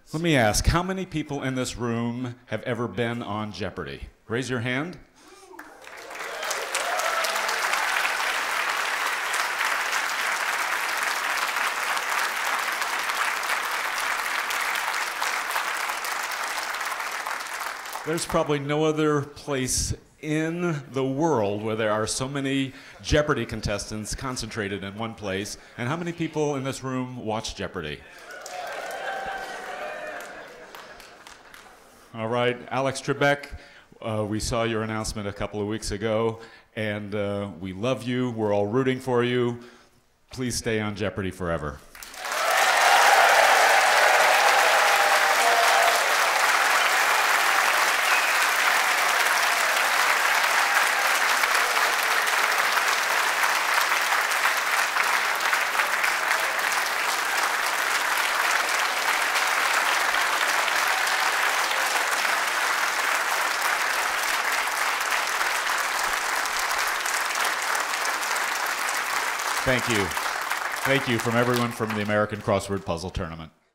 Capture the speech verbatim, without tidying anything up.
Let me ask, how many people in this room have ever been on Jeopardy? Raise your hand. There's probably no other place in the world where there are so many Jeopardy contestants concentrated in one place. And how many people in this room watch Jeopardy? All right, Alex Trebek, uh, we saw your announcement a couple of weeks ago, and uh, we love you. We're all rooting for you. Please stay on Jeopardy forever. Thank you. Thank you from everyone from the American Crossword Puzzle Tournament.